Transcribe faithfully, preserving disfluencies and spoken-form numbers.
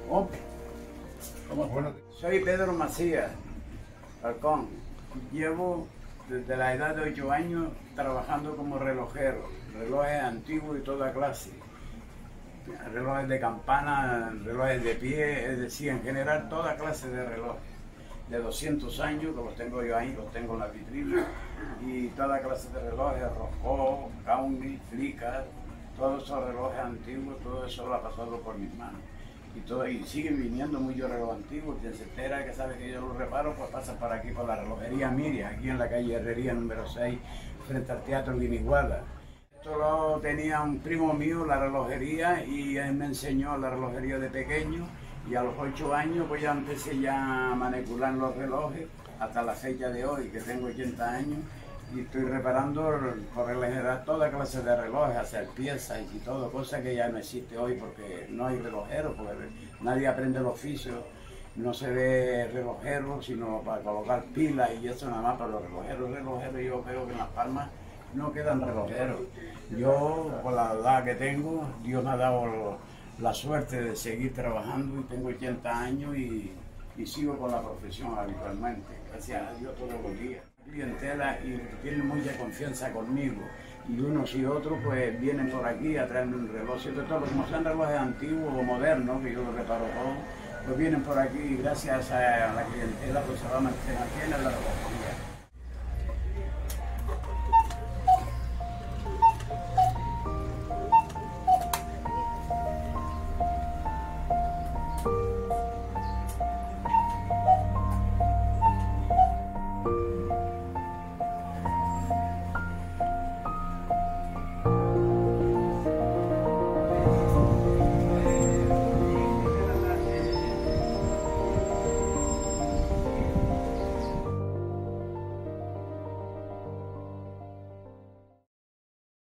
Oh, ¿cómo? Bueno. Soy Pedro Macías Falcón. Llevo desde la edad de ocho años trabajando como relojero, relojes antiguos y toda clase, relojes de campana, relojes de pie, es decir, en general toda clase de relojes de doscientos años, que los tengo yo ahí, los tengo en la vitrina, y toda clase de relojes, Rothko, Kauni, Flickr, todos esos relojes antiguos, todo eso lo ha pasado por mis manos. Y, todo, y siguen viniendo muchos relojes antiguos. Quien se entera que sabe que yo los reparo, pues pasa por aquí por la relojería Miriam, aquí en la calle Herrería número seis, frente al Teatro Guiniguada. Esto lo tenía un primo mío, la relojería, y él me enseñó la relojería de pequeño, y a los ocho años pues ya empecé ya a manipular los relojes hasta la fecha de hoy, que tengo ochenta años, y estoy reparando por regla general toda clase de relojes, hacer piezas y todo, cosa que ya no existe hoy porque no hay relojeros, porque nadie aprende el oficio, no se ve relojero sino para colocar pilas y eso nada más para los relojeros. Relojeros yo creo que en Las Palmas no quedan relojeros. Yo, por la edad que tengo, Dios me ha dado la suerte de seguir trabajando y tengo ochenta años y, y sigo con la profesión habitualmente, gracias a Dios todos los días. Clientela y tienen mucha confianza conmigo, y unos y otros pues vienen por aquí a traerme un reloj, sobre todo como son relojes antiguos o modernos, que yo los reparo todo, pues vienen por aquí y gracias a la clientela pues se va a mantener aquí en el reloj.